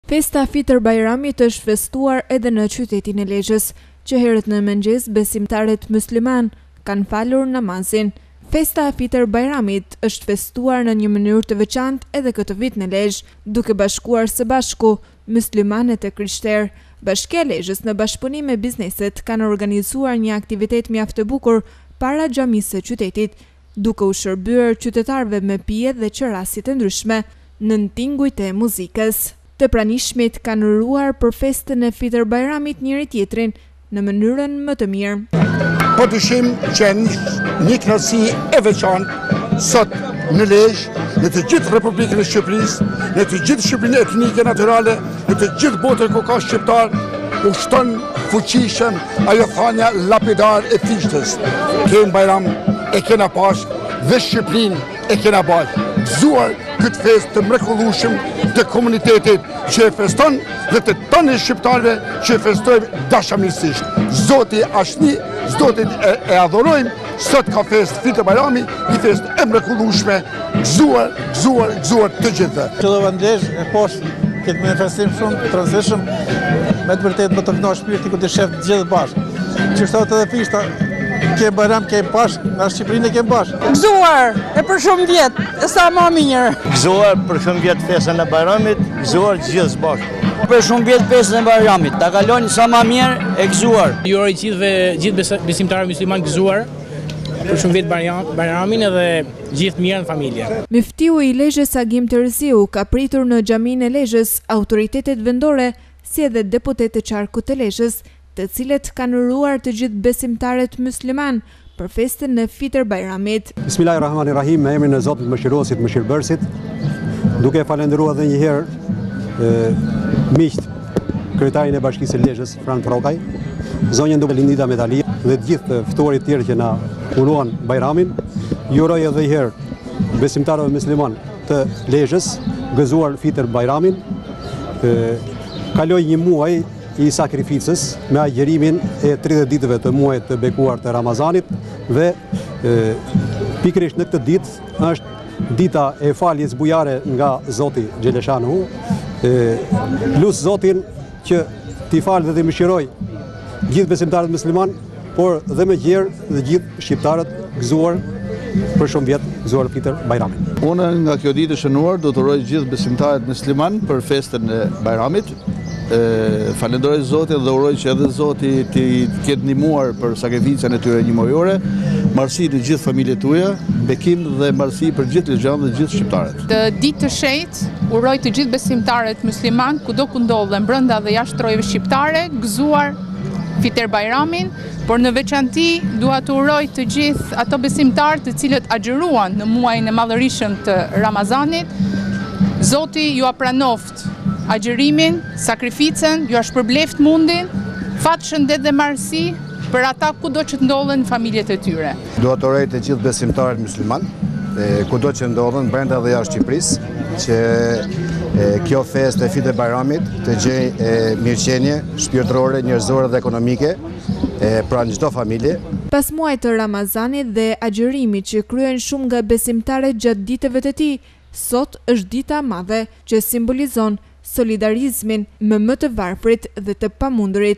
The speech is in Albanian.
Festa Fitër Bajramit është festuar edhe në qytetin e Lezhës, që herët në mëngjes besimtarët musliman kanë falur namazin. Festa Fitër Bajramit është festuar në një mënyrë të veçantë edhe këtë vit në Lezhë, duke bashkuar së bashku muslimanët e krishterë. Bashkia e Lezhës në bashkëpunim me bizneset kanë organizuar një aktivitet mjaft të bukur para xhamisë së qytetit, duke u shërbyer qytetarëve me pije dhe qerasit të ndryshme në tingujt e muzikës. Të pranishmit kanë uruar për festën e Fitër Bajramit njëri tjetrin në mënyrën më të mirë. Po dyshim që një kënaqësi e veçantë sot në Lezhë, në të gjithë Republikën e Shqipërisë, në të gjithë Shqipërinë etnike natyrale, në të gjithë botën ku ka shqiptar, ushton fuqishëm ajo thania lapidar e fishtës. Kem Bajram e kena pash dhe Shqipërinë e kena bashkë. Gëzuar këtë festë të mrekullueshëm të komunitetit që e feston dhe të tonë shqiptarëve që e festojmë dashamirësisht. Zoti është një, Zotin e adhurojmë, sot ka festë Fitër Bajrami, një festë e mrekullueshme, gëzuar të gjithë. Qëllova në Lezhë e poshtë këtë manifestim shumë të rëndësishëm, me të vërtetë më të kënaqur shpirti ku të shef të gjithë bashkë. Që shtot edhe fishta, kem Bajram, kem Pash, në Shqipërinë e kem bashkë. Gëzuar e për shumë vjetë, e sa më mirë. Gëzuar për shumë vjetë festën e Bajramit, gëzuar gjithë bashkë. Për shumë vjetë festën e Bajramit, ta kaloni sa më mirë e gëzuar. Ju uroj gjithë besimtarë musliman gëzuar për shumë vjetë Bajramin edhe gjithë mirë në familje. Muftiu i Lezhës Agim Terziu ka pritur në xhaminë e Lezhës autoritetet vendore si edhe deputetë e qarkut të Lezhës, të cilët kanë uruar të gjithë besimtarët musliman për festën e Fitër Bajramit. Bismillahirrahmanirrahim, me emrin e Zotit Mëshiruesit, Mëshirbërësit, duke falendëruar edhe një herë miqt kryetarin e Bashkisë së Lezhës, Frank Trokaj, zonjën duke Lindita Metalia dhe të gjithë ftuarit tjerë që na uruan Bajramin. Ju uroj edhe një herë besimtarëve musliman të Lezhës gëzuar Fitër Bajramin. Kaloj një muaj i sakrificës me agjerimin e 30 ditëve të muajit të bekuar të Ramazanit dhe pikërisht në këtë ditë është dita e faljes bujare nga Zoti Xheleshanu. Lut Zotin që t'i falë dhe t'i mëshiroj gjithë besimtarët musliman, por dhe me gjerë dhe gjithë shqiptarët gëzuar për shumë vjetë, gëzuar Fitër Bajramin. Unë nga kjo ditë e shënuar do të uroj gjithë besimtarët musliman për festën e Bajramit. Falenderoj Zotin dhe uroj që edhe Zoti t'i ketë ndihmuar për sakrificën e tyre njëmojore, marrësi të gjithë familjet tuaja, bekim dhe marrësi për gjithë lezhënët dhe gjithë shqiptarët. Të ditë të shenjtë, uroj të gjithë besimtarët musliman, kudo ku ndodhen brenda dhe jashtë trojve shqiptare, gëzuar Fitër Bajramin, por në veçanti dua të uroj të gjithë ato besimtarë të cilët agjëruan në muajin e madhërisëm të Ramazanit. Zoti ju apranoft agjërimin, sakrificën, ju shpërbleft mundin, fat, shëndet dhe marrësi për ata kudo që të ndodhen në familjet e tyre. Dua të uroj të gjithë besimtarët musliman, kudo që ndodhen brenda dhe jashtë Shqipërisë, që kjo festë e Fitër Bajramit të gjejë mirëqenie shpirtërore, njerëzore dhe ekonomike pranë çdo familje. Pas muajit të Ramazanit dhe agjërimit që kryen shumë nga besimtarët gjatë ditëve të tij, sot është dita madhe që simbolizon solidarizmin me më të varfrit dhe të pamundurit.